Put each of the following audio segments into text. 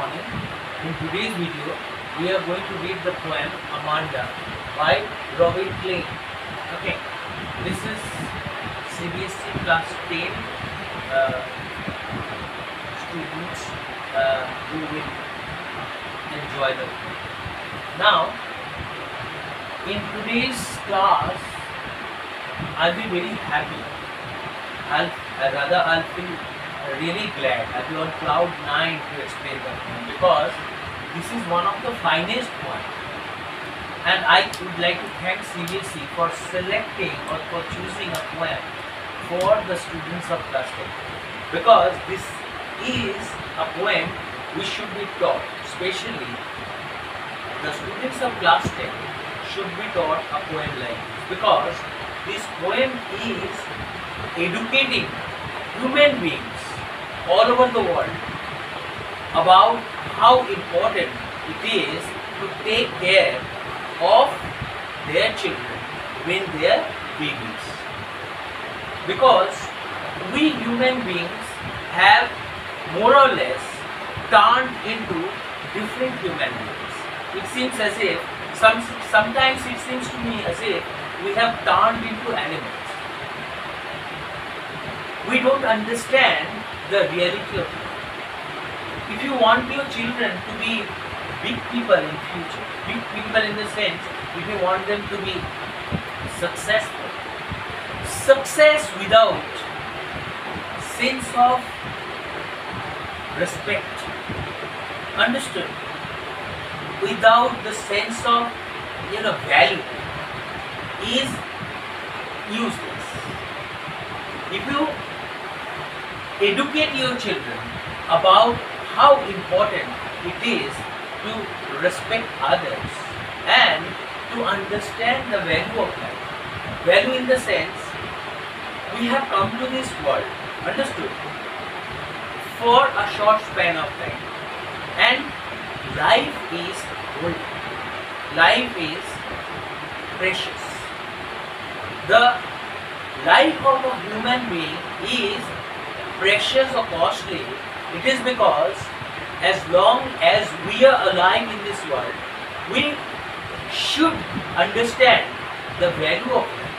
morning. In today's video, we are going to read the poem Amanda by Robin Klein. Okay, this is CBSE class 10 students who will enjoy the poem. Now, in today's class, I'll be very happy. I'll feel really glad. I'll be on cloud 9 to explain the poem because this is one of the finest poems. And I would like to thank CBSE for selecting or for choosing a poem for the students of class 10. Because this is a poem which should be taught, especially the students of class 10 should be taught a poem like this. Because this poem is educating human beings all over the world about how important it is to take care of their children when they are babies. Because we human beings have more or less turned into different human beings. It seems as if, sometimes it seems to me as if we have turned into animals. We don't understand the reality of life. If you want your children to be big people in future, big people in the sense, if you want them to be successful, success without sense of respect, understood, without the sense of value is useless. If you educate your children about how important it is to respect others and to understand the value of life, value in the sense we have come to this world, understood, for a short span of time, and life is golden, life is precious. The life of a human being is precious or costly. It is because as long as we are alive in this world, we should understand the value of life.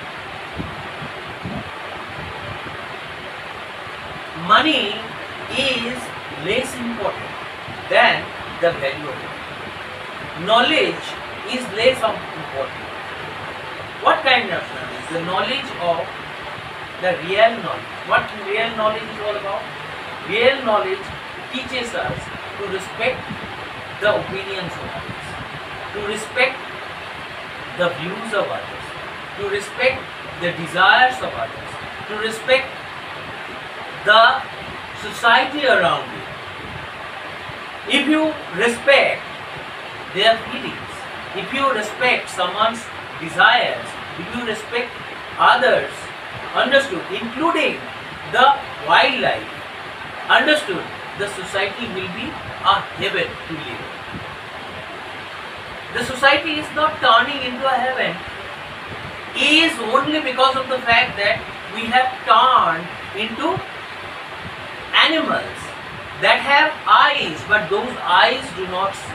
Money is less important than the value of life. Knowledge is less important. What kind of knowledge? The knowledge of the real knowledge. What real knowledge is all about? Real knowledge teaches us to respect the opinions of others, to respect the views of others, to respect the desires of others, to respect the society around you. If you respect their feelings, if you respect someone's desires, if you respect others, understood, including the wildlife, understood, the society will be a heaven to live in. The society is not turning into a heaven is only because of the fact that we have turned into animals that have eyes, but those eyes do not see.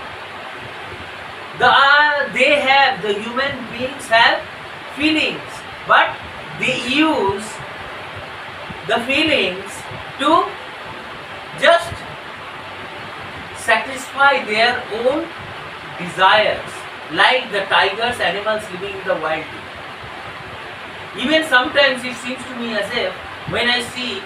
The human beings have feelings, but they use the feelings to just satisfy their own desires, like the tigers, animals living in the wild. Even sometimes it seems to me as if when I see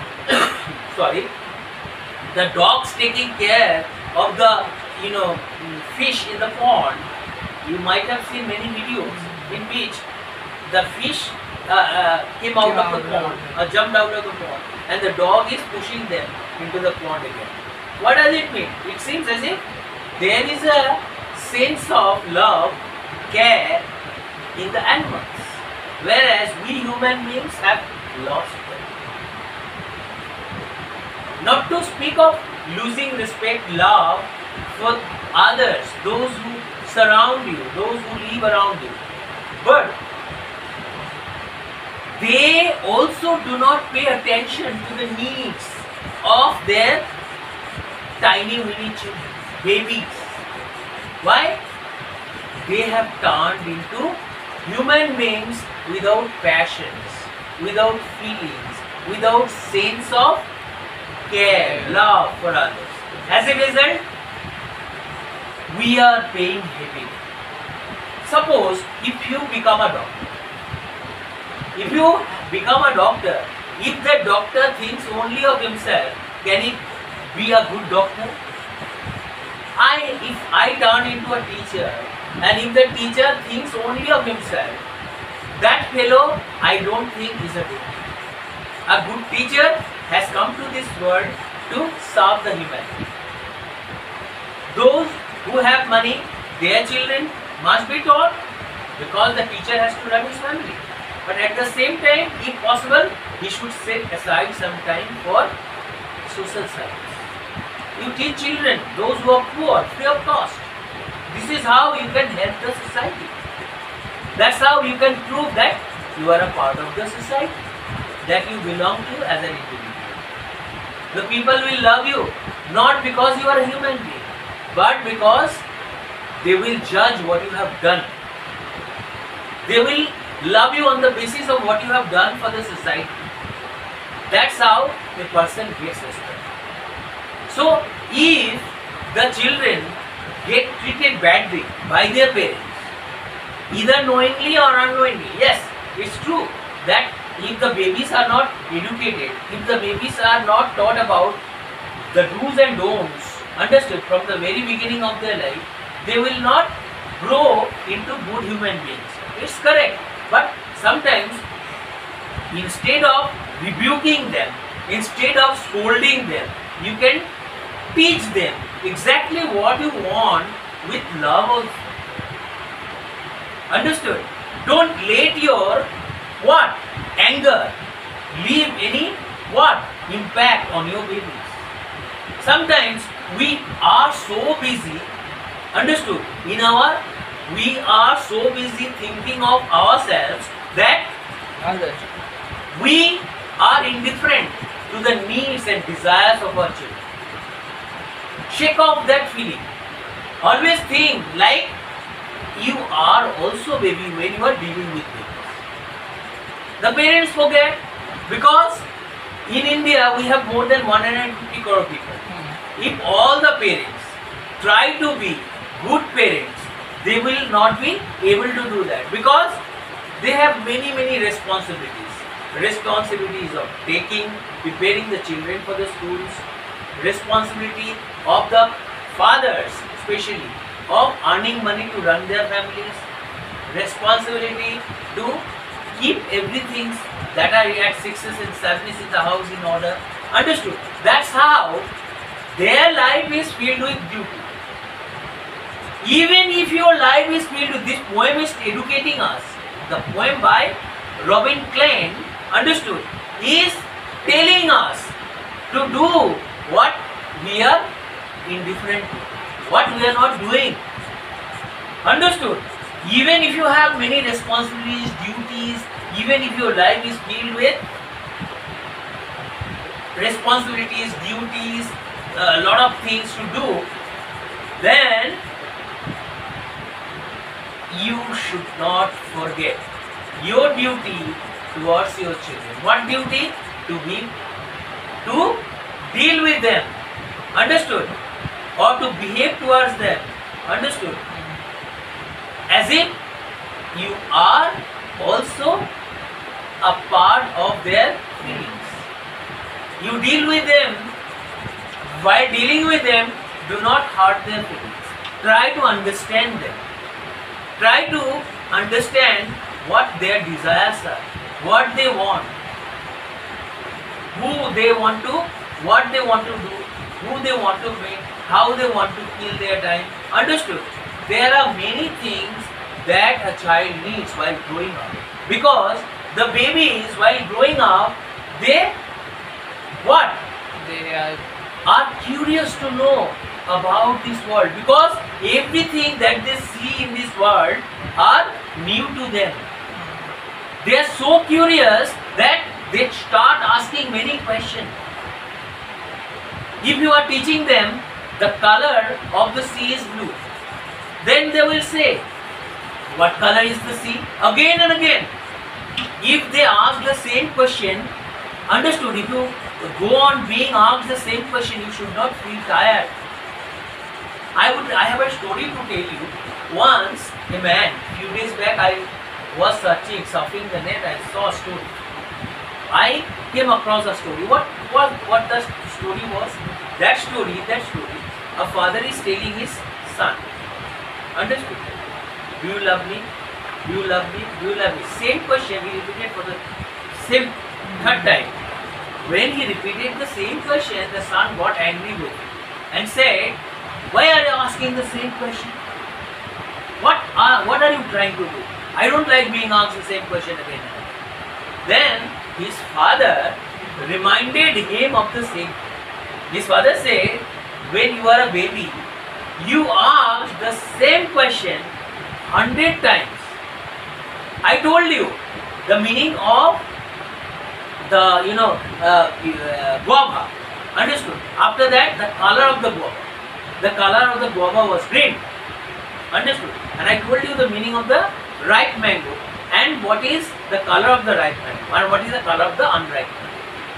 the dogs taking care of the fish in the pond, you might have seen many videos in which the fish came out of the pond, jumped out of the pond, and the dog is pushing them into the pond again. What does it mean? It seems as if there is a sense of love, care in the animals, whereas we human beings have lost them. Not to speak of losing respect, love for others, those who surround you, those who live around you, but they also do not pay attention to the needs of their tiny mini children, babies. Why? They have turned into human beings without passions, without feelings, without sense of care, love for others. As a result, we are paying heavily. Suppose if you become a doctor, if the doctor thinks only of himself, can he be a good doctor? If I turn into a teacher, and if the teacher thinks only of himself, that fellow I don't think is a good teacher. A good teacher has come to this world to serve the humanity. Those who have money, their children must be taught because the teacher has to run his family. But at the same time, if possible, he should set aside some time for social service. You teach children, those who are poor, free of cost. This is how you can help the society. That's how you can prove that you are a part of the society, that you belong to as an individual. The people will love you, not because you are a human being, but because they will judge what you have done. They will love you on the basis of what you have done for the society. That's how a person gets respect. So, if the children get treated badly by their parents, either knowingly or unknowingly, yes, it's true that if the babies are not educated, if the babies are not taught about the do's and don'ts, understood from the very beginning of their life, they will not grow into good human beings. It's correct. But sometimes, instead of rebuking them, instead of scolding them, you can teach them exactly what you want with love also. Understood? Don't let your what? Anger leave any what? Impact on your babies. Sometimes we are so busy, understood, we are so busy thinking of ourselves that we are indifferent to the needs and desires of our children. Shake off that feeling. Always think like you are also baby when you are dealing with babies. The parents forget, because in India we have more than 150 crore people. If all the parents try to be good parents, they will not be able to do that, because they have many responsibilities. Responsibilities of preparing the children for the schools, responsibility of the fathers especially of earning money to run their families, responsibility to keep everything that are at 6s and 7s in the house in order. Understood? That's how their life is filled with duty. Even if your life is filled with, this poem is educating us. The poem by Robin Klein, understood, is telling us to do what we are indifferent to, what we are not doing. Understood? Even if you have many responsibilities, duties, even if your life is filled with responsibilities, duties, a lot of things to do, then you should not forget your duty towards your children. What duty? To deal with them. Understood? Or to behave towards them. Understood? As if you are also a part of their feelings. You deal with them. While dealing with them, do not hurt their feelings. Try to understand them. Try to understand what their desires are, what they want, who they want to, what they want to do, who they want to meet, how they want to kill their time. Understood? There are many things that a child needs while growing up. Because the babies while growing up, they what? They are curious to know about this world, because everything that they see in this world are new to them. They are so curious that they start asking many questions. If you are teaching them the color of the sea is blue. Then they will say, what color is the sea? Again and again. If they ask the same question, understood, if you go on being asked the same question, you should not feel tired. I have a story to tell you. Once, a man, few days back, I was surfing the net, I saw a story. I came across a story. What the story was? That story, a father is telling his son, understood? Do you love me? Do you love me? Do you love me? Same question he repeated for the same third time. When he repeated the same question, the son got angry with him and said, why are you asking the same question? What are you trying to do? I don't like being asked the same question again and again. Then his father reminded him of the same. His father said, when you are a baby, you ask the same question 100 times. I told you the meaning of the guava. Understood? After that, the color of the guava. The color of the guava was green. Understood? And I told you the meaning of the ripe mango and what is the color of the ripe mango and what is the color of the unripe mango.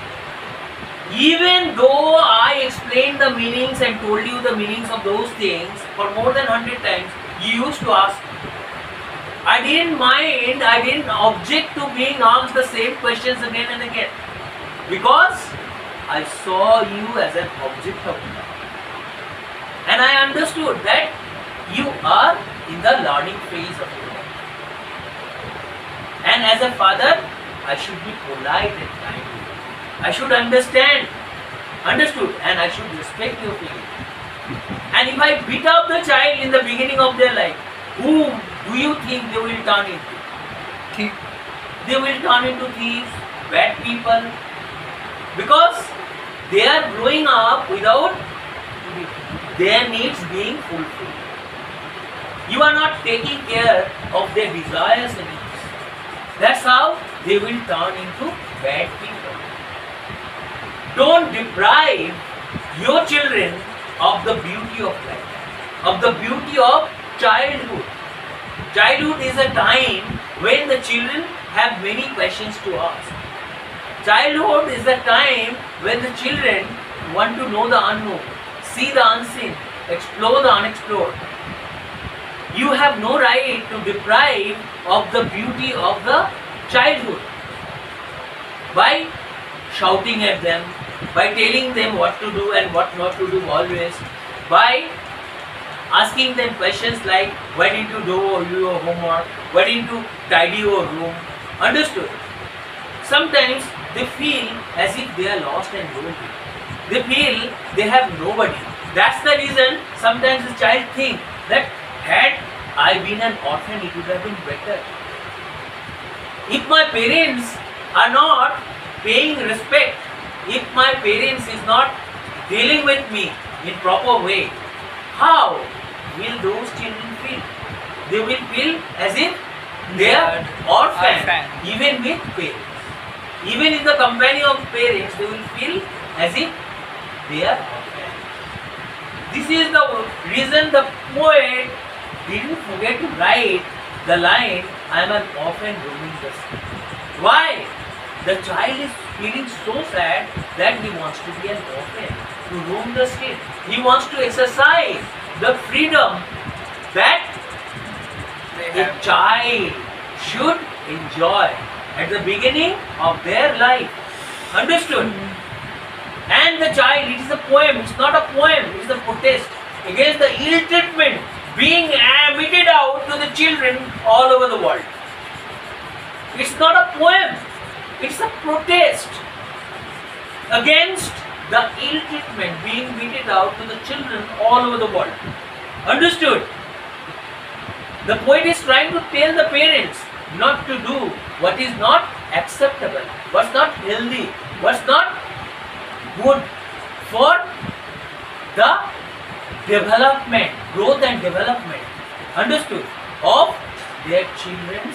Even though I explained the meanings and told you the meanings of those things for more than 100 times, you used to ask. I didn't mind, I didn't object to being asked the same questions again and again. Because I saw you as an object of love. And I understood that you are in the learning phase of your life. And as a father, I should be polite and kind to you. I should understand, understood, and I should respect your feelings. And if I beat up the child in the beginning of their life, who do you think they will turn into? They will turn into thieves, bad people, because they are growing up without their needs being fulfilled. You are not taking care of their desires and needs. That's how they will turn into bad people. Don't deprive your children of the beauty of life, of the beauty of childhood. Childhood is a time when the children have many questions to ask. Childhood is the time when the children want to know the unknown, see the unseen, explore the unexplored. You have no right to deprive of the beauty of the childhood by shouting at them, by telling them what to do and what not to do always, by asking them questions like, why didn't you do your homework, why didn't you tidy your room, understood? Sometimes they feel as if they are lost and lonely. They feel they have nobody. That's the reason sometimes the child thinks that had I been an orphan, it would have been better. If my parents are not paying respect, if my parents is not dealing with me in proper way, how will those children feel? They will feel as if they are orphan, even with parents. Even in the company of parents, they will feel as if they are orphan. This is the reason the poet didn't forget to write the line, I am an orphan roaming the street. Why? The child is feeling so sad that he wants to be an orphan, to roam the street. He wants to exercise the freedom that a child should enjoy at the beginning of their life. Understood? And the child, it is a poem, it's not a poem, it is a protest against the ill treatment being meted out to the children all over the world. It's not a poem, it's a protest against the ill treatment being meted out to the children all over the world. Understood? The poet is trying to tell the parents not to do what is not acceptable, what's not healthy, what's not good for the development, growth and development, understood, of their children's,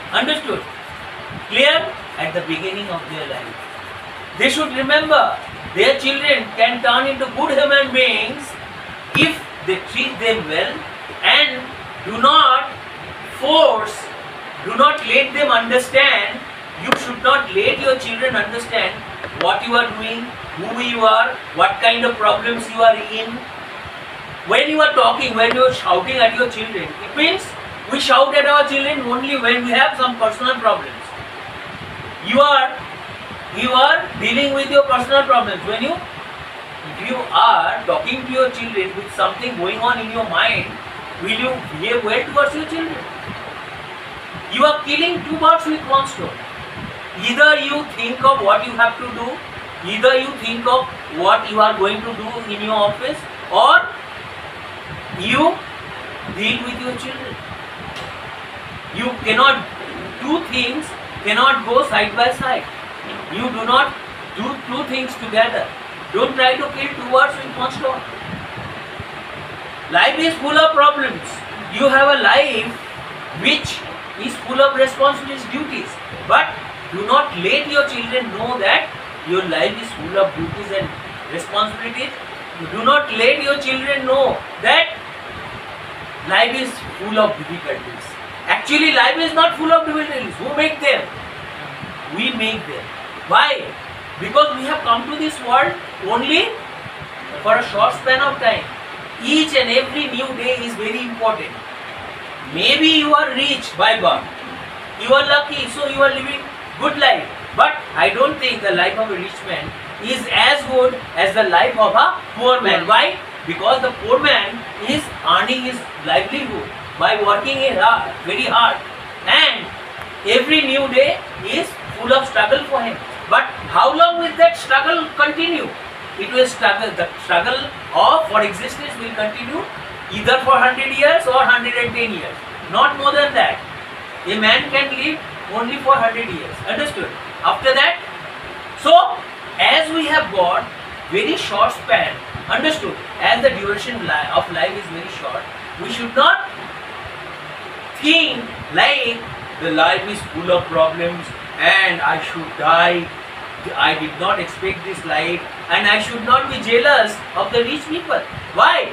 understood, clear, at the beginning of their life. They should remember their children can turn into good human beings if they treat them well and do not force, do not let them understand. You should not let your children understand what you are doing, who you are, what kind of problems you are in. When you are talking, when you are shouting at your children, it means we shout at our children only when we have some personal problems. You are dealing with your personal problems. If you are talking to your children with something going on in your mind, will you behave well towards your children? You are killing two birds with one stone. Either you think of what you have to do, either you think of what you are going to do in your office, or you deal with your children. You cannot, two things cannot go side by side. You do not do two things together. Don't try to kill two birds with one stone. Life is full of problems. You have a life which is full of responsibilities, duties. But do not let your children know that your life is full of duties and responsibilities. Do not let your children know that life is full of difficulties. Actually, life is not full of difficulties. Who make them? We make them. Why? Because we have come to this world only for a short span of time. Each and every new day is very important. Maybe you are rich by birth. You are lucky, so you are living good life. But I don't think the life of a rich man is as good as the life of a poor man. Why? Because the poor man is earning his livelihood by working very hard, and every new day is full of struggle for him. But how long will that struggle continue? It will struggle. The struggle for existence will continue either for 100 years or 110 years. Not more than that. A man can live only for 100 years. Understood? After that, so as we have got very short span, understood? As the duration of life is very short, we should not think like the life is full of problems and I should die. I did not expect this life, and I should not be jealous of the rich people. Why?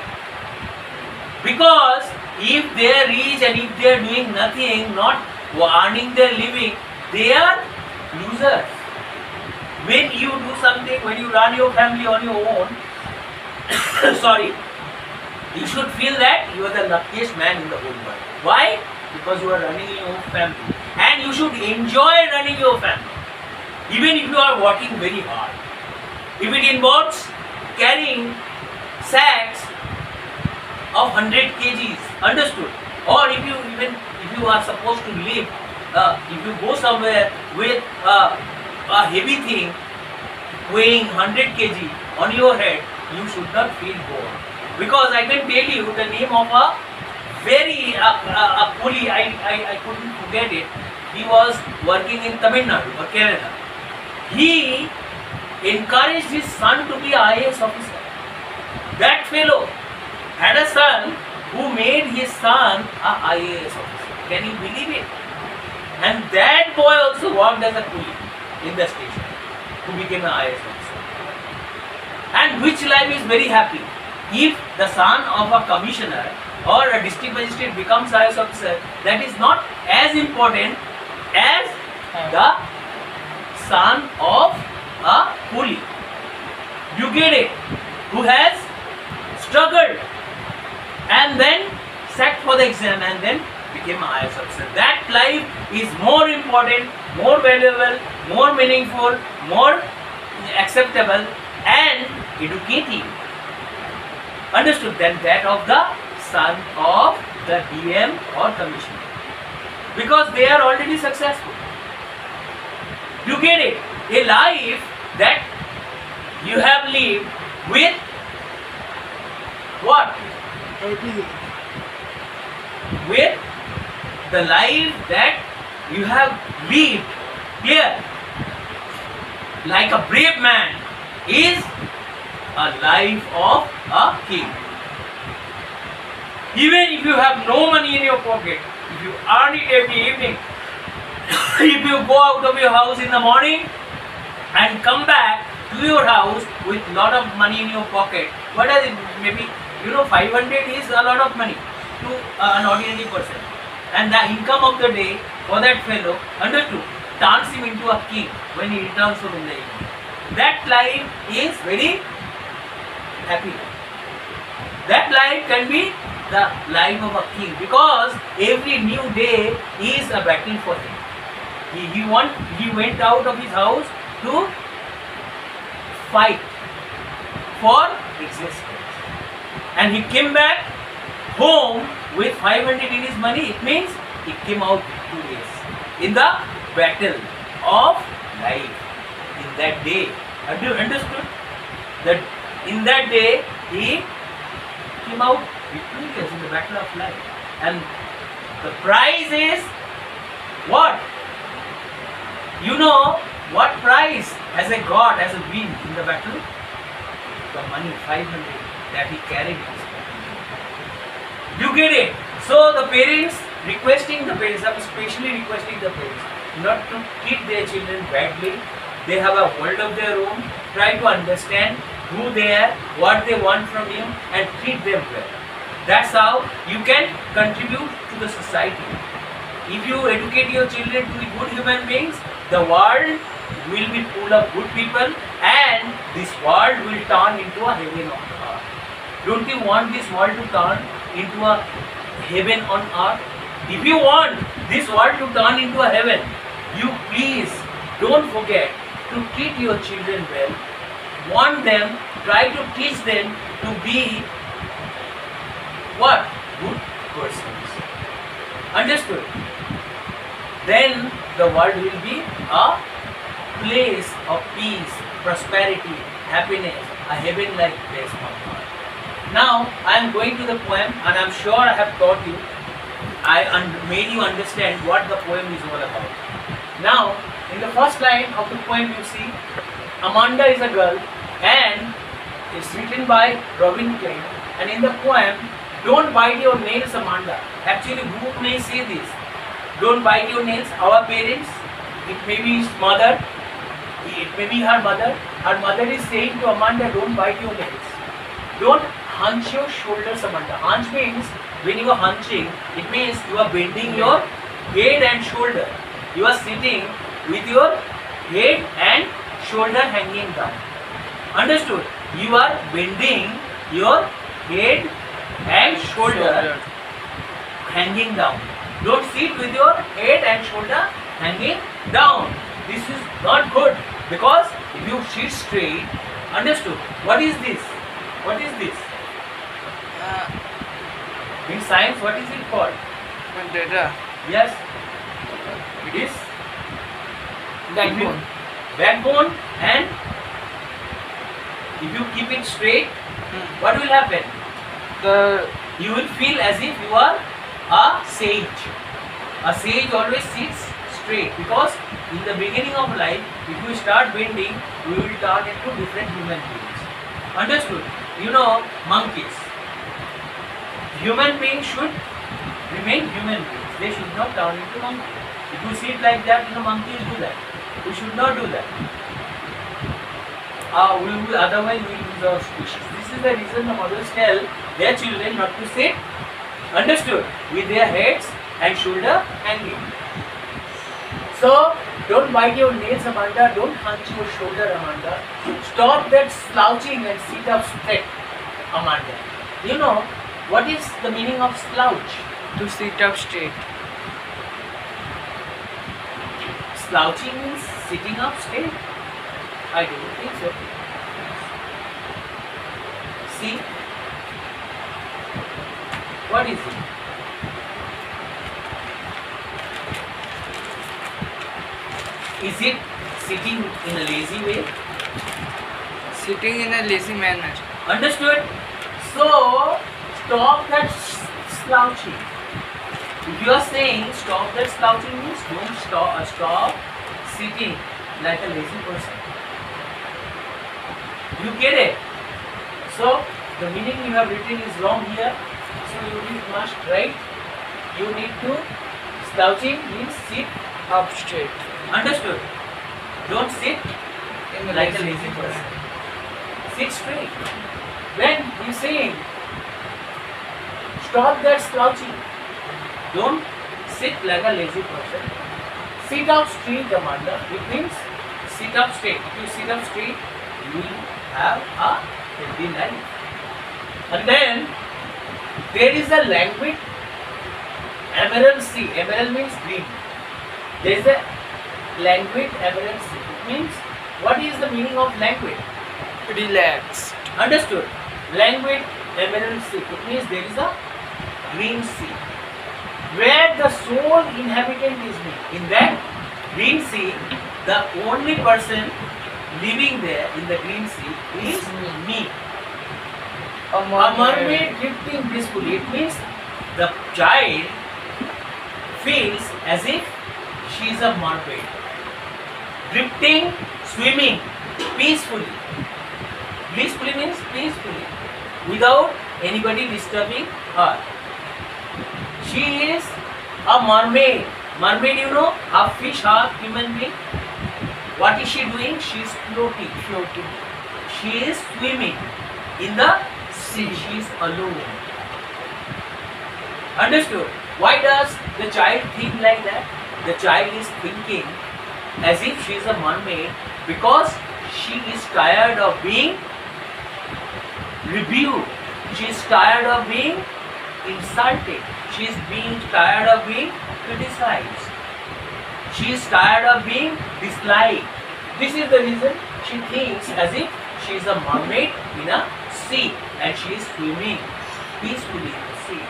Because if they are rich and if they are doing nothing, not earning their living, they are losers. When you do something, when you run your family on your own, sorry, you should feel that you are the luckiest man in the whole world. Why? Because you are running your own family, and you should enjoy running your family. Even if you are working very hard, if it involves carrying sacks of 100 kgs, understood? Or if you are supposed to live, if you go somewhere with a heavy thing weighing 100 kg on your head, you should not feel bored. Because I can tell you the name of a very a coolie, I couldn't forget it. He was working in Tamil Nadu or Kerala. He encouraged his son to be an IAS officer. That fellow had a son who made his son an IAS officer. Can you believe it? And that boy also worked as a coolie in the station, who became an IAS officer. And which life is very happy? If the son of a commissioner or a district magistrate becomes IAS officer, that is not as important as the son of a coolie. You get it? Who has struggled and then sat for the exam and then became an IAS officer. That life is more important, more valuable, more meaningful, more acceptable and educative, understood, than that of the son of the DM or commissioner, because they are already successful. You get it? A life that you have lived with what? With the life that you have lived here like a brave man is a life of a king. Even if you have no money in your pocket, if you earn it every evening, if you go out of your house in the morning and come back to your house with lot of money in your pocket. What are it? Maybe 500 is a lot of money to an ordinary person, and the income of the day for that fellow, understood, turns him into a king when he returns home in the evening. That life is very happy. That life can be the life of a king, because every new day is a battle for him. He went out of his house to fight for existence, and he came back home with 500 in his money. It means he came out victorious in the battle of life. In that day, have you understood that in that day he came out victorious in the battle of life, and the prize is what? You know what prize as a god, as a win in the battle? The money 500 that he carried in his pocket. You get it? So the parents requesting the parents, I'm especially requesting the parents not to treat their children badly. They have a world of their own. Try to understand who they are, what they want from you, and treat them well. That's how you can contribute to the society. If you educate your children to be good human beings, the world will be full of good people, and this world will turn into a heaven on earth. Don't you want this world to turn into a heaven on earth? If you want this world to turn into a heaven, you please don't forget to treat your children well. Want them, try to teach them to be what? Good persons. Understood? Then the world will be a place of peace, prosperity, happiness, a heaven-like place on earth. Now I am going to the poem, and I am sure I have taught you, made you understand what the poem is all about. Now in the first line of the poem you see Amanda is a girl, and it's written by Robin Klein, and in the poem, don't bite your nails, Amanda. Actually, who may say this? Don't bite your nails. Our parents, it may be his mother, it may be her mother. Her mother is saying to Amanda, don't bite your nails. Don't hunch your shoulders, Amanda. Hunch means when you are hunching, it means you are bending your head and shoulder. You are sitting with your head and shoulder hanging down. Understood? You are bending your head and shoulder hanging down. Don't sit with your head and shoulder hanging down. This is not good, because if you sit straight, understood? What is this? What is this? In science, what is it called? Data. Yes. It is Backbone. Backbone, and if you keep it straight, what will happen? You will feel as if you are a sage. A sage always sits straight, because in the beginning of life, if you start bending, we will turn into different human beings. Understood? You know, monkeys. Human beings should remain human beings. They should not turn into monkeys. If you sit like that, monkeys do that. We should not do that. Otherwise we will lose our species. This is the reason the mothers tell their children not to sit, understood, with their heads and shoulder hanging. So, don't bite your nails, Amanda. Don't hunch your shoulder, Amanda. Stop that slouching and sit up straight, Amanda. You know, what is the meaning of slouch? To sit up straight. Slouching means sitting up straight? I don't think so. See? What is it? Is it sitting in a lazy way? Sitting in a lazy manner. Understood? So, stop that slouching. If you are saying stop that slouching means don't stop sitting like a lazy person. You get it? So, the meaning you have written is wrong here. So, you must write, you need to, slouching means sit Up straight. Understood? Don't sit In a like a lazy person. Sit straight. When he's saying, stop that slouching. Don't sit like a lazy person. Sit up straight, Amanda. It means sit up straight. If you sit up straight, you will have a healthy life. And then there is a languid emerald sea. Emerald means green. There is a languid emerald sea. It means, what is the meaning of languid? Relaxed. Understood. Languid emerald sea. It means there is a green sea where the sole inhabitant is me. In that green sea, the only person living there in the green sea is me. A mermaid drifting blissfully. It means the child feels as if she is a mermaid, drifting, swimming peacefully. Blissfully means peacefully, without anybody disturbing her. She is a mermaid. Mermaid, you know, half fish, half human being. What is she doing? She is floating. Floating. She is swimming in the sea. She is alone. Understood? Why does the child think like that? The child is thinking as if she is a mermaid because she is tired of being reviewed. She is tired of being insulted. She is being tired of being criticized. She is tired of being disliked. This is the reason she thinks as if she is a mermaid in a sea and she is swimming peacefully in the sea.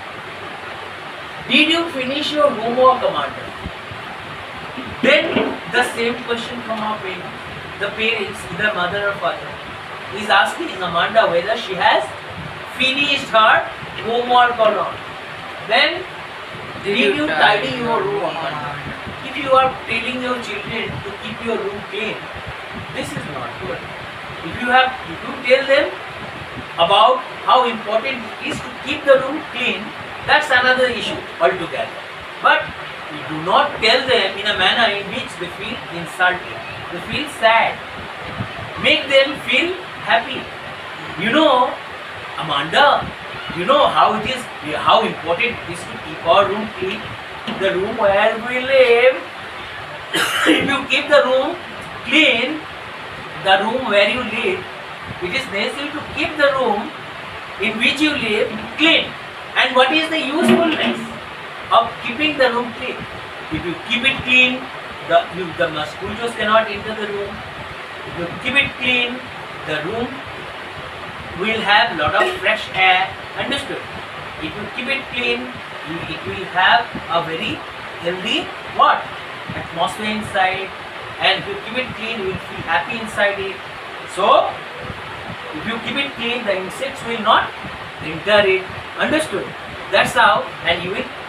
Did you finish your homework, Amanda? Then the same question from our parents. The parents, either mother or father, is asking Amanda whether she has finished her homework or not. Then, did you tidy your room, Amanda? If you are telling your children to keep your room clean, this is not good. If you tell them about how important it is to keep the room clean, that's another issue altogether. But you do not tell them in a manner in which they feel insulted, they feel sad. Make them feel happy. You know, Amanda, you know how important it is to keep our room clean. The room where we live, if you keep the room clean, the room where you live, it is necessary to keep the room in which you live clean. And what is the usefulness of keeping the room clean? If you keep it clean, the mosquitoes cannot enter the room. If you keep it clean, the room will have lot of fresh air. Understood? If you keep it clean, it will have a very healthy what? Atmosphere inside. And if you keep it clean, you will feel happy inside it. So, if you keep it clean, the insects will not enter it. Understood? That's how, and you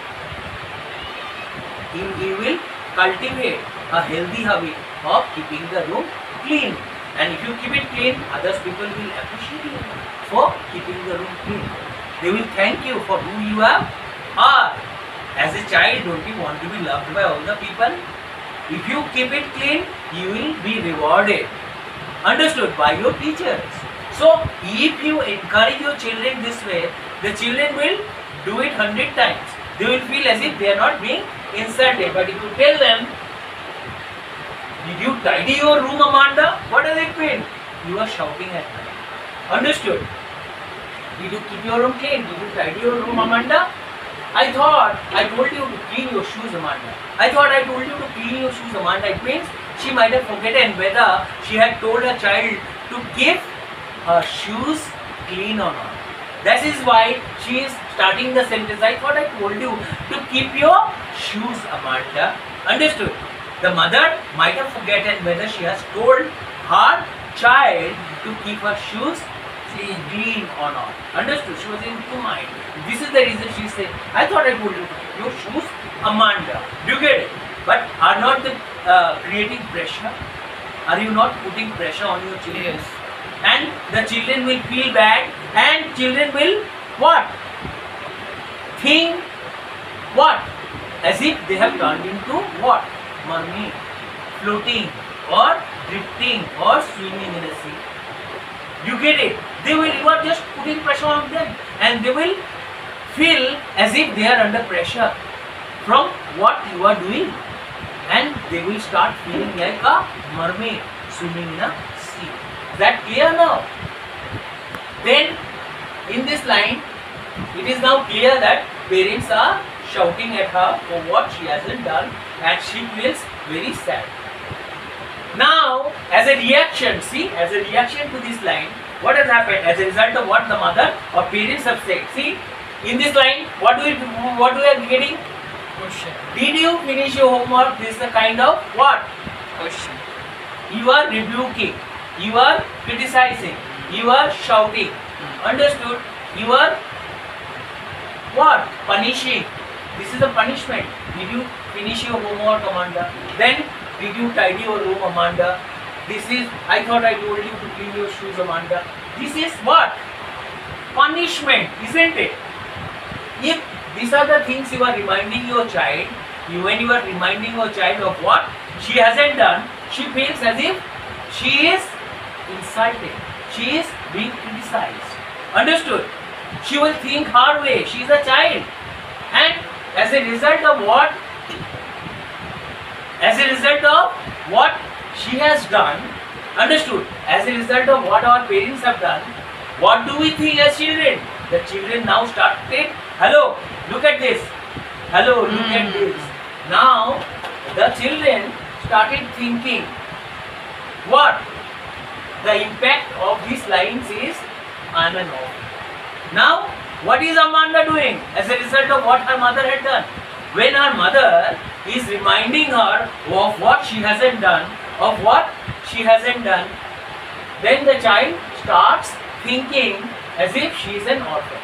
will cultivate a healthy habit of keeping the room clean. And if you keep it clean, others people will appreciate you for keeping the room clean. They will thank you for who you are. As a child, don't you want to be loved by all the people? If you keep it clean, you will be rewarded. Understood? By your teachers. So, if you encourage your children this way, the children will do it 100 times. They will feel as if they are not being insulted. But if you tell them, did you tidy your room, Amanda? What does it mean? You are shouting at them. Understood? Did you keep your room clean? Did you tidy your room, Amanda? I thought I told you to clean your shoes, Amanda. I thought I told you to clean your shoes, Amanda. It means she might have forgotten whether she had told her child to keep her shoes clean or not. That is why she is starting the sentence. I thought I told you to keep your shoes, Amanda. Understood? The mother might have forgotten whether she has told her child to keep her shoes clean or not. Understood? She was in two mind. This is the reason she said, I thought I told you to keep your shoes, Amanda. Do you get it? But are not the creating pressure? Are you not putting pressure on your children? Yes. And the children will feel bad, and children will what? Think what? As if they have turned into what? Mermaid, floating or drifting or swimming in the sea. You get it? You are just putting pressure on them, and they will feel as if they are under pressure from what you are doing, and they will start feeling like a mermaid swimming in a sea. Is that clear now? Then in this line, it is now clear that parents are shouting at her for what she hasn't done, and she feels very sad. Now, as a reaction, see, as a reaction to this line, what has happened as a result of what the mother or parents have said? See, in this line, what we are getting? Question. Did you finish your homework? This is the kind of what? Question. You are rebuking, you are criticizing, you are shouting. Understood? You are what? Punishing. This is a punishment. Did you finish your homework, Amanda? Then did you tidy your room, Amanda? This is, I thought I told you to clean your shoes, Amanda. This is what? Punishment, isn't it? If these are the things you are reminding your child, when you are reminding your child of what she hasn't done, she feels as if she is insulted, she is being criticized. Understood? She will think her way, she is a child. And as a result of what? As a result of what she has done, understood? As a result of what our parents have done, what do we think as children? The children now started, hello, look at this. Hello, look at this. Now, the children started thinking, what? The impact of these lines is, I am an orphan. Now, what is Amanda doing as a result of what her mother had done? When her mother is reminding her of what she hasn't done, then the child starts thinking as if she is an orphan.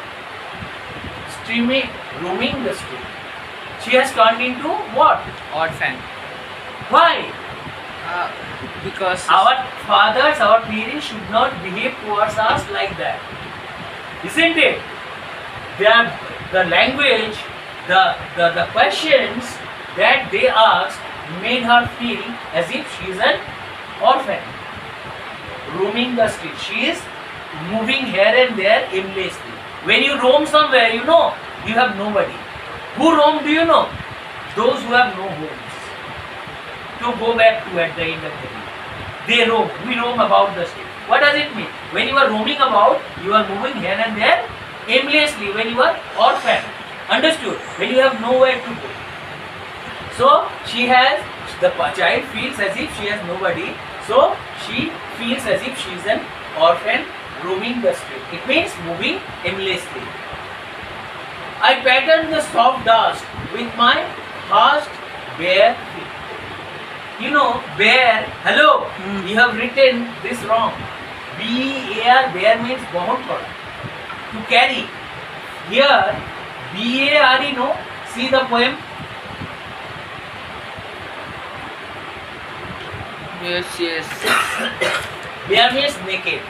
Roaming the street. She has turned into what? Orphan. Why? Because Our fathers, our parents should not behave towards us like that. Isn't it? The language, the questions that they asked made her feel as if she is an orphan. Roaming the street. She is moving here and there aimlessly. When you roam somewhere, you know, you have nobody. Who roam, do you know? Those who have no homes to go back to at the end of the day. They roam. We roam about the street. What does it mean? When you are roaming about, you are moving here and there aimlessly. When you are orphan. Understood? When you have nowhere to go. So, the child feels as if she has nobody. So, she feels as if she is an orphan roaming the street. It means moving aimlessly. I patterned the soft dust with my first bare feet. You know, bare, hello, you have written this wrong. B-A-R, bare means bound for, to carry. Here, B-A-R-E, no? See the poem? yes. Bare means naked.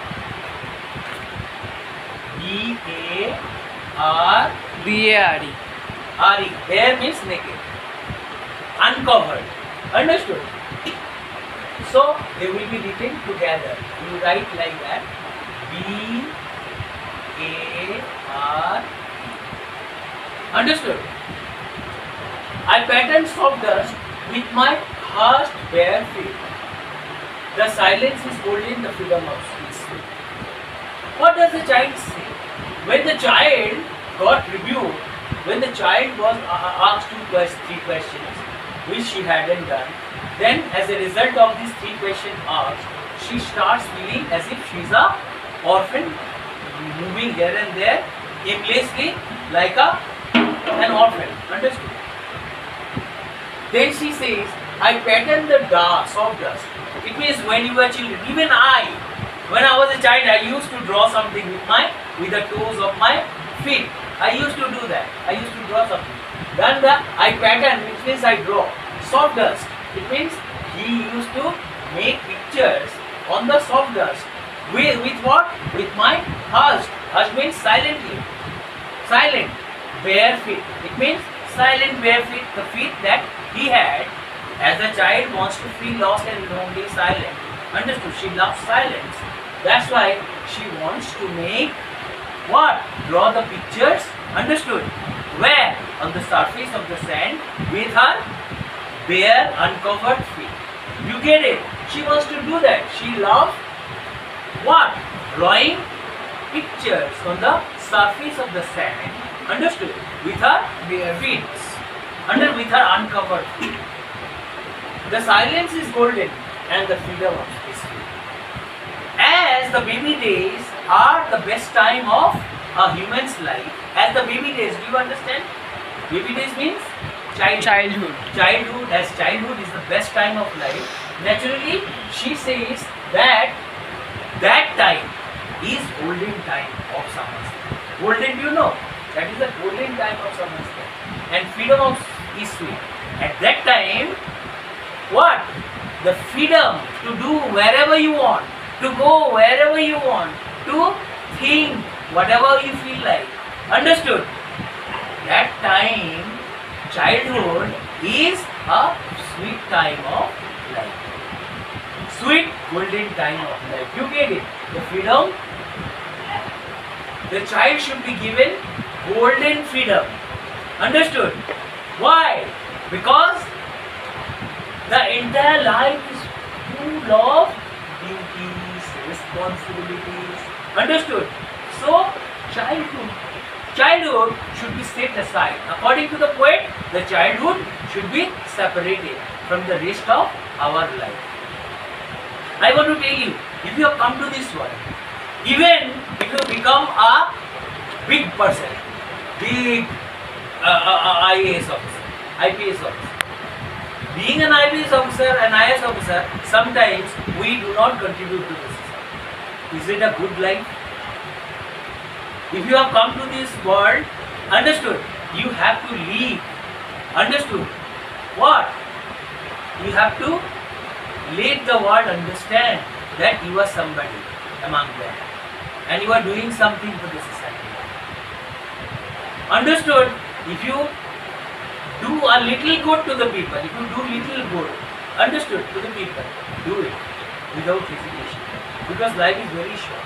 B-A-R B-A-R-E. R-E. Bare means naked. Uncovered. Understood? So, they will be written together. You write like that. B-A-R-E. Understood? I patterned soft dust with my first bare feet. The silence is holding the freedom of speech. What does the child say? When the child got rebuked, when the child was asked three questions, which she hadn't done, then as a result of these three questions asked, she starts feeling as if she's an orphan, moving here and there, aimlessly, like an orphan. Understood? Then she says, I pattern the soft dust. It means when you were children, even when I was a child, I used to draw something with the toes of my feet. I used to do that. I used to draw something. Then I pattern, which means I draw. Soft dust. It means he used to make pictures on the soft dust. With what? With my hush. Hush means silently. Silent. Bare feet. It means silent bare feet. The feet that he had as a child wants to feel lost and lonely, silent. Understood? She loves silence. That's why she wants to make what? Draw the pictures. Understood? Where? On the surface of the sand with her bare uncovered feet. You get it? She wants to do that. She loves what? Drawing pictures on the surface of the sand. Understood? With her Bare feet. With her uncovered feet. The silence is golden and the freedom of peaceful. As the baby days are the best time of a human's life, as the baby days, do you understand? Baby days means Childhood. Childhood, as childhood is the best time of life. Naturally, she says that that time is golden time of someone's life. Golden, do you know? That is the golden time of someone's life. And freedom of is sweet. At that time, what? The freedom to do wherever you want, to go wherever you want, to think whatever you feel like. Understood? That time, childhood is a sweet time of life. Sweet golden time of life. You get it? The freedom. The child should be given golden freedom. Understood? Why? Because the entire life is full of duties, responsibilities. Understood? So, childhood should be set aside. According to the poet, the childhood should be separated from the rest of our life. I want to tell you, if you have come to this world, even if you become a big person, big IAS officer, IPS officer, being an IPS officer and IAS officer, sometimes we do not contribute to the society. Is it a good life? If you have come to this world, understood, you have to live. Understood? What? You have to let the world understand that you are somebody among them and you are doing something for the society. Understood? If you do a little good to the people, if you do little good, understood, to the people, do it without hesitation, because life is very short.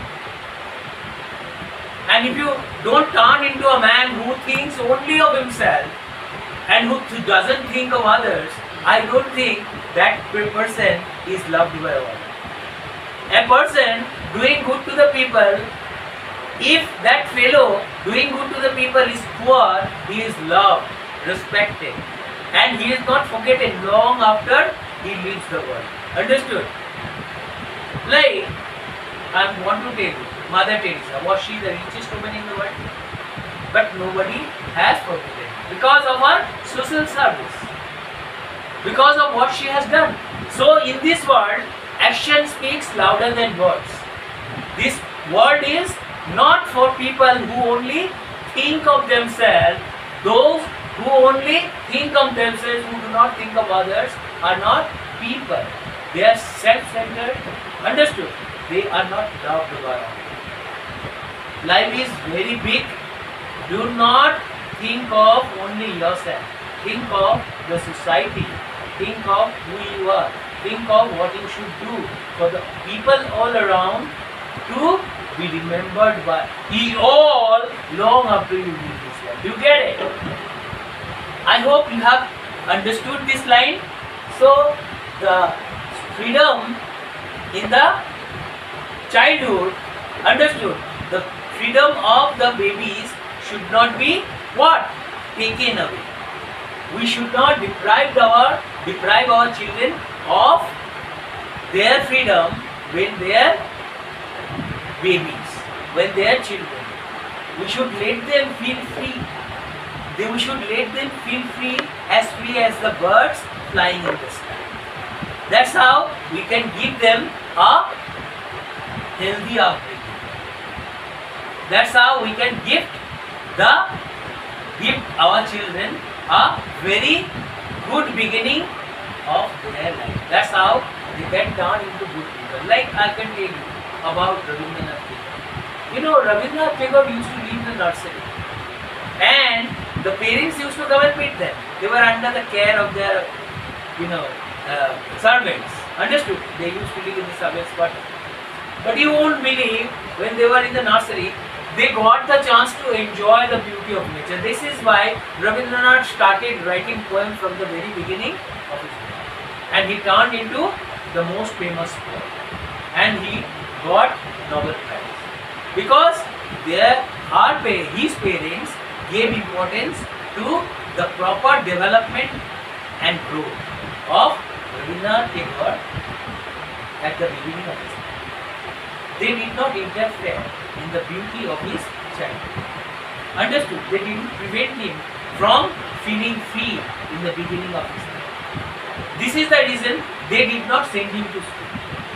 And if you don't turn into a man who thinks only of himself and who doesn't think of others, I don't think that person is loved by all. A person doing good to the people, if that fellow doing good to the people is poor, he is loved, respected, and he is not forgotten long after he leaves the world. Understood? Like, I want to tell you, Mother Teresa, was she the richest woman in the world? But nobody has forgotten her because of her social service, because of what she has done. So in this world, action speaks louder than words. This world is not for people who only think of themselves. Those who only think of themselves, who do not think of others, are not people. They are self-centered. Understood? They are not loved by all. Life is very big. Do not think of only yourself. Think of the society. Think of who you are. Think of what you should do for the people all around to be remembered by all long after you leave this life. You get it? I hope you have understood this line. So, the freedom in the childhood, understood, the freedom of the babies should not be what? Taken away. We should not deprive our children of their freedom when they are babies, when they are children. We should let them feel free. We should let them feel free as the birds flying in the sky. That's how we can give them a healthy upbringing. That's how we can give our children a very good beginning of their life. That's how they get turn into good people. Like I can tell you about Rabindranath Tagore. You know, Rabindranath Tagore used to live in the nursery, and the parents used to come and meet them. They were under the care of their, servants. Understood? They used to live in the suburbs, but you won't believe, when they were in the nursery, they got the chance to enjoy the beauty of nature. This is why Rabindranath started writing poems from the very beginning of his life, and he turned into the most famous poet, and he got Nobel Prize because his parents gave importance to the proper development and growth of Rabindranath Tagore at the beginning of his life. They did not interfere in the beauty of his childhood. Understood? They didn't prevent him from feeling free in the beginning of his life. This is the reason they did not send him to school.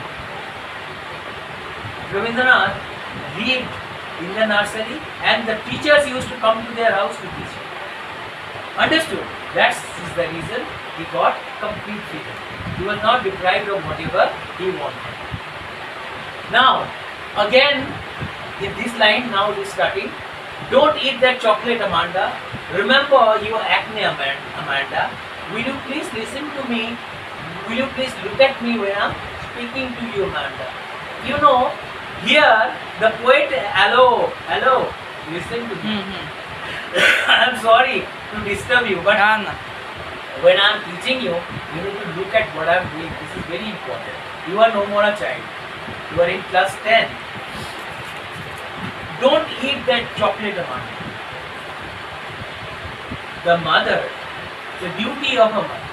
Rabindranath lived in the nursery, and the teachers used to come to their house to teach him. Understood? That is the reason he got complete freedom. He was not deprived of whatever he wanted. Now, again, in this line now it is starting. Don't eat that chocolate, Amanda. Remember your acne, Amanda. Will you please listen to me? Will you please look at me when I am speaking to you, Amanda? You know, here the poet, hello, listen to me. I am sorry to disturb you, but when I am teaching you, you need to look at what I am doing. This is very important. You are no more a child. You are in class 10. Don't eat that chocolate, Amanda. The mother, the duty of a mother,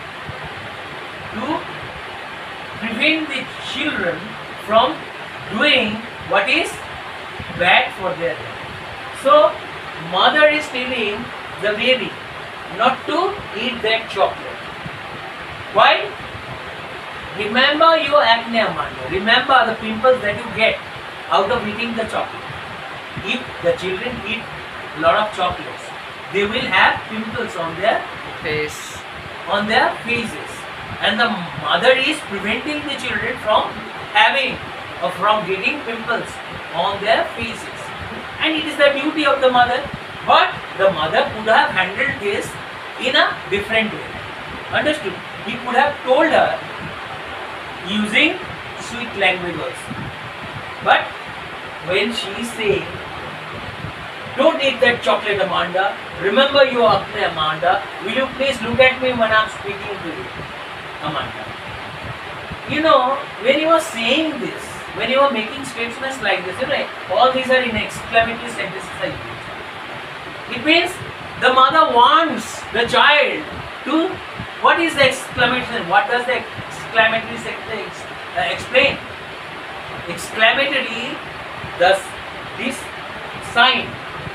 to prevent the children from doing what is bad for their health. So, mother is telling the baby not to eat that chocolate. Why? Remember your acne, Amanda. Remember the pimples that you get out of eating the chocolate. If the children eat a lot of chocolates, they will have pimples on their face, on their faces, and the mother is preventing the children from having or from getting pimples on their faces. And it is the duty of the mother, but the mother could have handled this in a different way. Understood? He could have told her using sweet language also. But when she is saying, don't eat that chocolate, Amanda, remember your acne, Amanda, will you please look at me when I am speaking to you, Amanda? You know, when you are saying this, when you are making statements like this, you know, all these are in exclamatory sentences I use. It means the mother wants the child to, what is the exclamation? What does the exclamatory sentence explain? Exclamatory, thus this sign,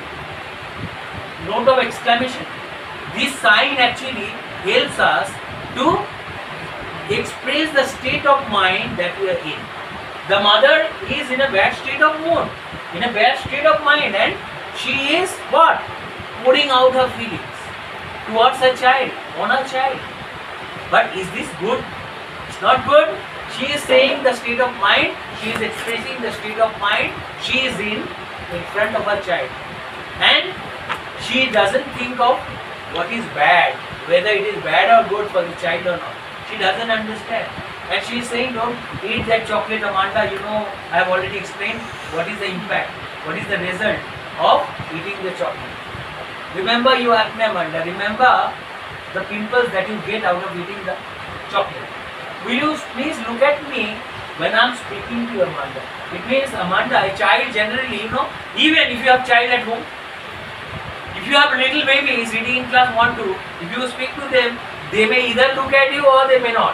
note of exclamation. This sign actually helps us to express the state of mind that we are in. The mother is in a bad state of mood, in a bad state of mind, and she is what? Pouring out her feelings towards her child, on her child. But is this good? It's not good. She is saying the state of mind, she is expressing the state of mind she is in front of her child. And she doesn't think of what is bad, whether it is bad or good for the child or not. She doesn't understand. And she is saying, don't eat that chocolate, Amanda. You know, I have already explained what is the impact, what is the result of eating the chocolate. Remember your acne, Amanda. Remember the pimples that you get out of eating the chocolate. Will you please look at me when I am speaking to you, Amanda? It means, Amanda, a child generally, you know, even if you have child at home, if you have little babies reading in class 1, 2, if you speak to them, they may either look at you or they may not.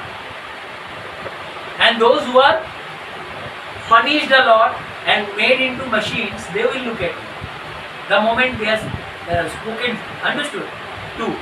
And those who are punished a lot and made into machines, they will look at you. The moment they are spoken, understood, too.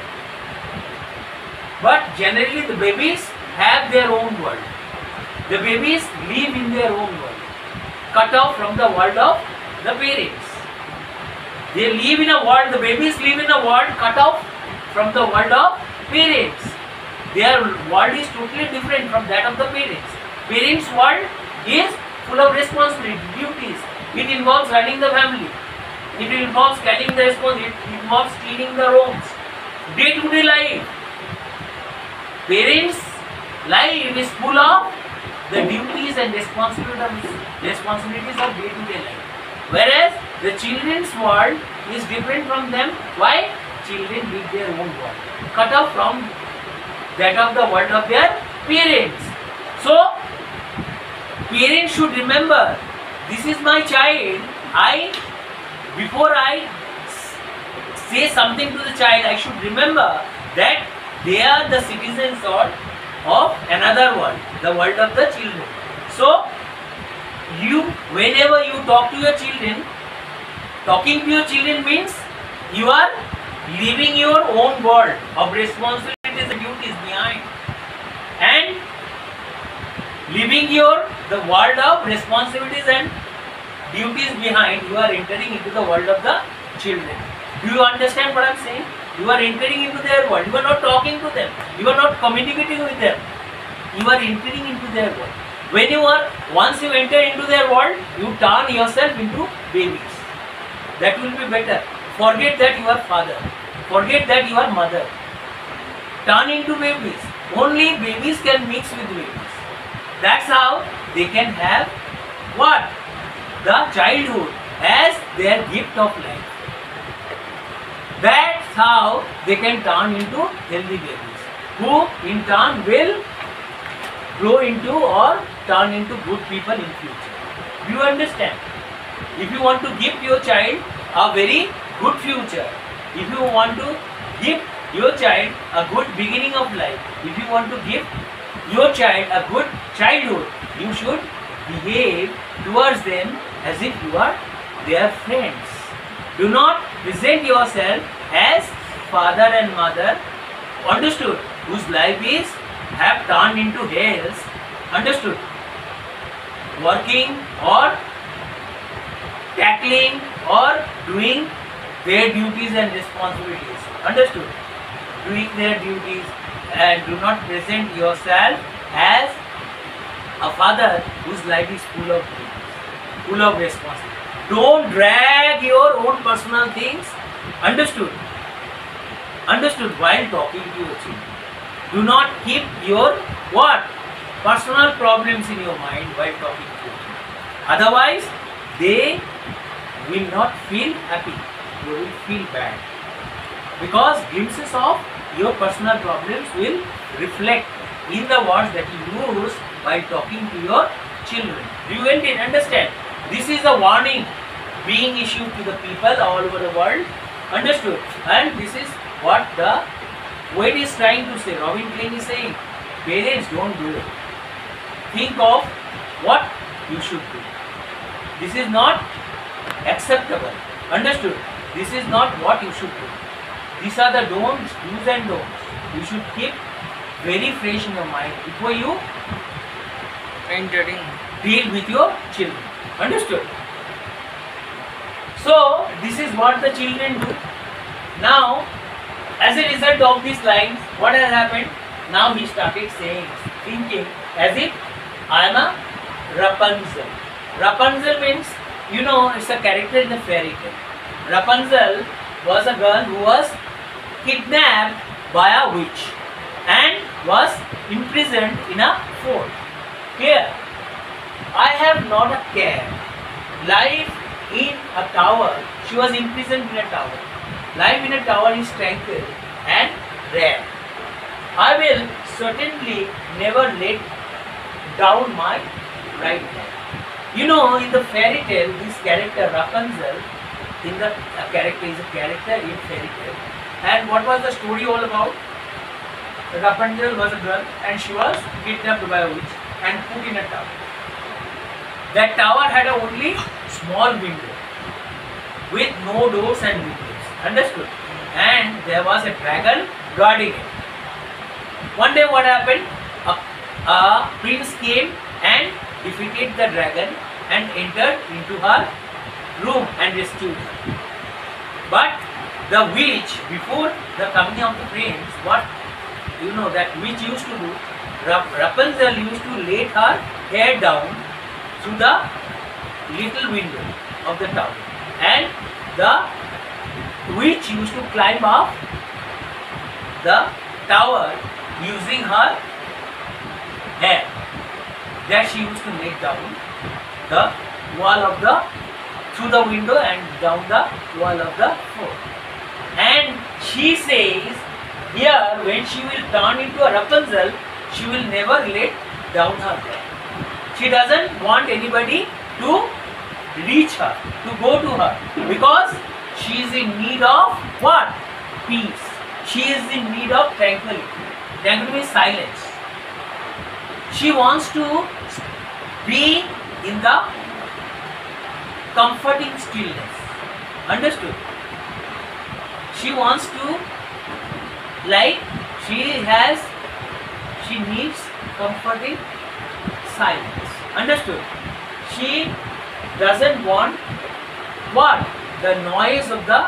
But generally the babies have their own world. The babies live in their own world, cut off from the world of the parents. They live in a world, the babies live in a world cut off from the world of parents. Their world is totally different from that of the parents. Parents' world is full of responsibility, duties. It involves running the family. It involves carrying the responsibility. It involves cleaning the rooms. Day-to-day life. Parents' life is full of the duties and responsibilities of day-to-day life. Whereas the children's world is different from them. Why? Children live their own world, cut off from that of the world of their parents. So, parents should remember, this is my child. Before I say something to the child, I should remember that they are the citizens of another world, the world of the children. So, whenever you talk to your children, talking to your children means you are leaving your own world of responsibilities and duties behind, and leaving the world of responsibilities and duties behind. You are entering into the world of the children. Do you understand what I am saying? You are entering into their world. You are not talking to them. You are not communicating with them. You are entering into their world. Once you enter into their world, you turn yourself into babies. That will be better. Forget that you are father. Forget that you are mother. Turn into babies. Only babies can mix with babies. That's how they can have what? The childhood as their gift of life. That's how they can turn into healthy babies, who in turn will grow into or turn into good people in future. Do you understand? If you want to give your child a very good future, if you want to give your child a good beginning of life, if you want to give your child a good childhood, you should behave towards them as if you are their friends. Do not present yourself as father and mother, understood, whose life have turned into hells, understood, working or tackling or doing their duties and responsibilities, understood, doing their duties, and do not present yourself as a father whose life is full of duties, full of responsibility. Don't drag your own personal things, understood, while talking to your children. Do not keep your personal problems in your mind while talking to your children. Otherwise, they will not feel happy. They will feel bad, because glimpses of your personal problems will reflect in the words that you use while talking to your children. Do you understand? This is a warning being issued to the people all over the world, understood? And this is what the poet is trying to say. Robin Klein is saying, parents, don't do it. Think of what you should do. This is not acceptable, understood? This is not what you should do. These are the don'ts, do's and don'ts. You should keep very fresh in your mind before you deal with your children, understood? So, this is what the children do. Now, as a result of these lines, what has happened? Now he started saying, thinking as if I am a Rapunzel. Rapunzel means, it's a character in a fairy tale. Rapunzel was a girl who was kidnapped by a witch and was imprisoned in a fort. Here, I have not a care. Life in a tower, she was imprisoned in a tower. Life in a tower is tranquil and rare. I will certainly never let down my right hand. In the fairy tale, this character Rapunzel, character is a character in fairy tale. And what was the story all about? Rapunzel was a girl and she was kidnapped by a witch and put in a tower. That tower had only small window with no doors and windows, understood? And there was a dragon guarding it. One day what happened? A prince came and defeated the dragon and entered into her room and rescued her. But the witch, before the coming of the prince, that witch used to do? Rapunzel used to lay her hair down through the little window of the tower, and the witch used to climb up the tower using her hair. that she used to make down the wall of the, through the window and down the wall of the floor. And she says here, when she will turn into a Rapunzel, she will never let down her hair. She doesn't want anybody to reach her, to go to her, because she is in need of what? Peace. She is in need of tranquility. Tranquility means silence. She wants to be in the comforting stillness. Understood? She wants to, like, she needs comforting silence. Understood? She doesn't want what? The noise of the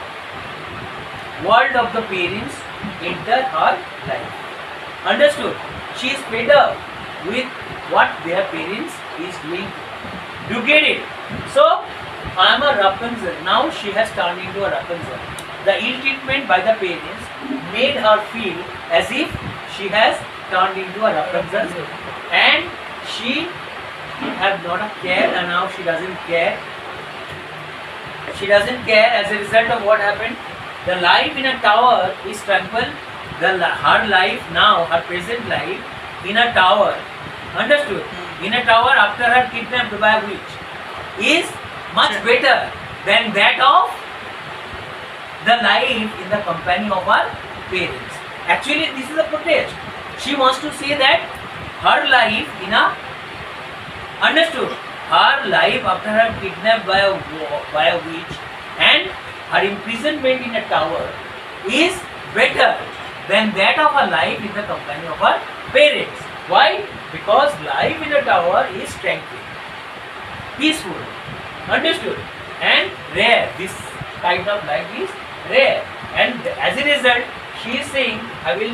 world of the parents enter her life. Understood? She is fed up with what their parents is doing. You get it? So, I am a Rapunzel. Now she has turned into a Rapunzel. The ill treatment by the parents made her feel as if she has turned into a Rapunzel, and she have not a care, and now she doesn't care. She doesn't care. As a result of what happened, the life in a tower is tranquil. Her life now, her present life in a tower, understood? In a tower after her kidnapped by a witch, is much better than that of the life in the company of her parents. Actually, this is a protest. She wants to say that her life in a, understood, her life after her kidnapped by a witch and her imprisonment in a tower is better than that of her life in the company of her parents. Why? Because life in a tower is tranquil, peaceful, understood, and rare. This kind of life is rare, and as a result, she is saying, I will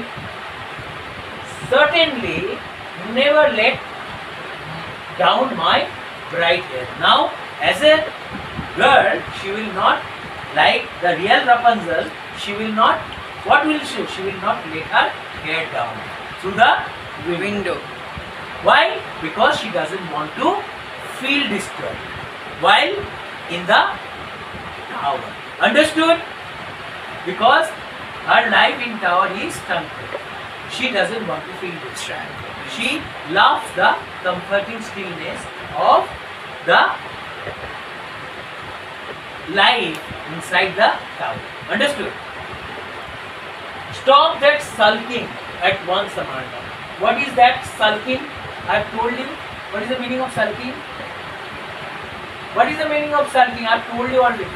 certainly never let down my bright hair. Now, as a girl, she will not, like the real Rapunzel, she will not, what will she? She will not let her hair down through the window. Why? Because she doesn't want to feel disturbed while in the tower. Understood? Because her life in tower is tranquil. She doesn't want to feel disturbed. She loves the comforting stillness of the life inside the tower. Understood? Stop that sulking at once, Amanda. What is that sulking? I have told you. What is the meaning of sulking? What is the meaning of sulking? I have told you already.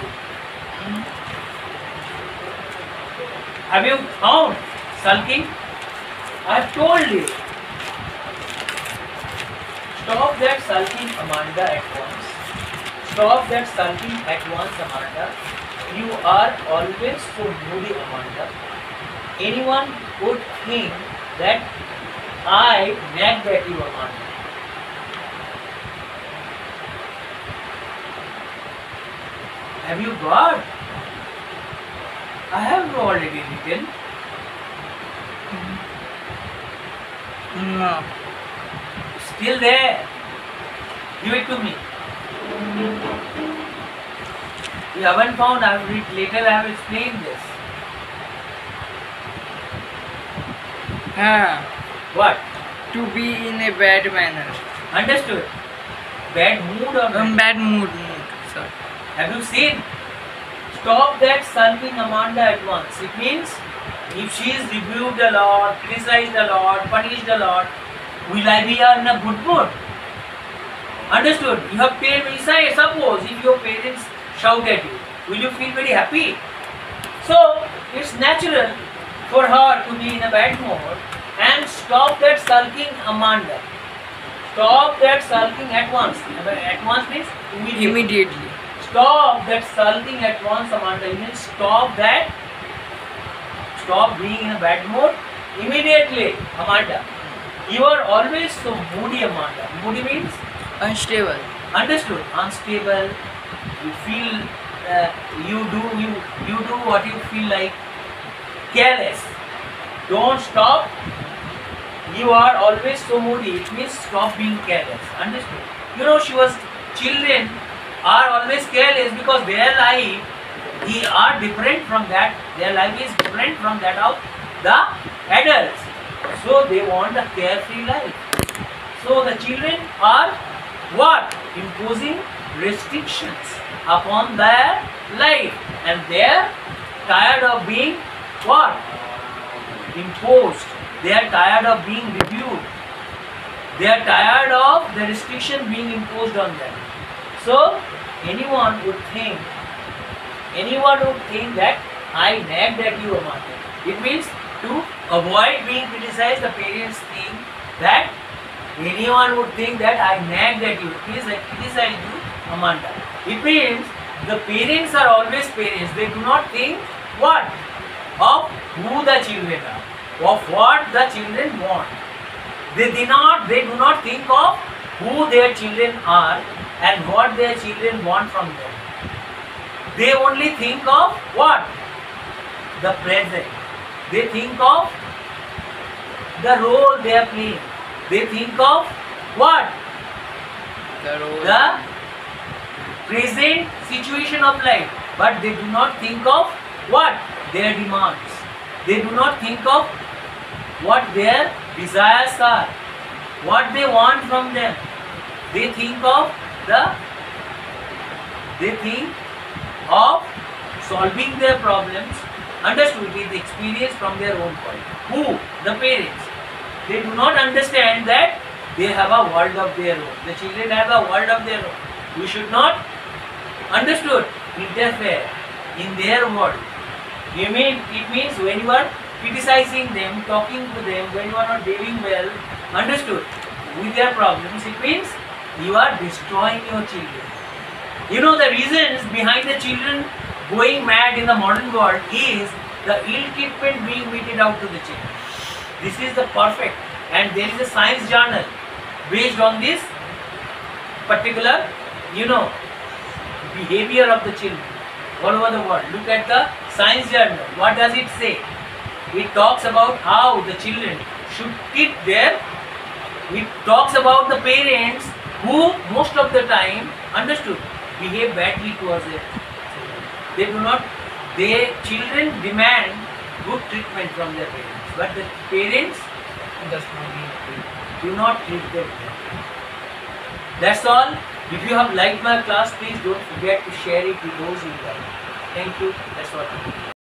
Have you found sulking? I have told you. Stop that sulking, Amanda, at once. Stop that sulking at once, Amanda. You are always so moody, Amanda. Anyone would think that I nagged at you, Amanda. Have you got? I have already written. No. Still there. Give it to me. You haven't found. I have read later. I have explained this. What? To be in a bad manner. Understood? Bad mood or Bad mood. Sorry. have you seen? Stop that sulking, Amanda, at once. It means if she is rebuked a lot, criticized a lot, punished a lot, will I be in a good mood? Understood? You have paid me. Suppose if your parents shout at you, will you feel very happy? So it's natural for her to be in a bad mood. And stop that sulking, Amanda. Stop that sulking at once. At once means Immediately. Stop that sulking at once, Amanda. You mean stop that. Stop being in a bad mood immediately, Amanda. You are always so moody, Amanda. Moody means Unstable. understood. Unstable. You feel you do what you feel like. Careless. Don't stop you are always so moody, it means stop being careless. Understood? You know, children are always careless because their life are different from that. Their life is different from that of the adults. So they want a carefree life. So the children are what? Imposing restrictions upon their life, and they are tired of being what? Imposed. They are tired of being reviewed. They are tired of the restriction being imposed on them. So anyone would think that I nagged at you, Amanda. It means to avoid being criticized, the parents think that anyone would think that I nagged at you. It means I criticized you, Amanda. It means the parents are always parents. They do not think what? Of who the children are, of what the children want. They do not think of who their children are and what their children want from them. They only think of what? The present. They think of the role they are playing. They think of what? The present situation of life. But they do not think of what? Their demands. They do not think of what their desires are, what they want from them. They think of solving their problems, understood, with experience from their own point. Who? The parents. They do not understand that they have a world of their own. The children have a world of their own. We should not, understood, interfere in their world. It means when you are criticizing them, talking to them, when you are not behaving well, understood, with their problems, it means you are destroying your children. You know, the reasons behind the children going mad in the modern world is the ill treatment being meted out to the children. This is the perfect, and there is a science journal based on this particular, behavior of the children all over the world. Look at the science journal. What does it say? It talks about how the children should treat it talks about the parents who most of the time, understood, behave badly towards their children. Children demand good treatment from their parents, but the parents do not treat them well. That's all. If you have liked my class, please don't forget to share it with those you like. Thank you. That's all.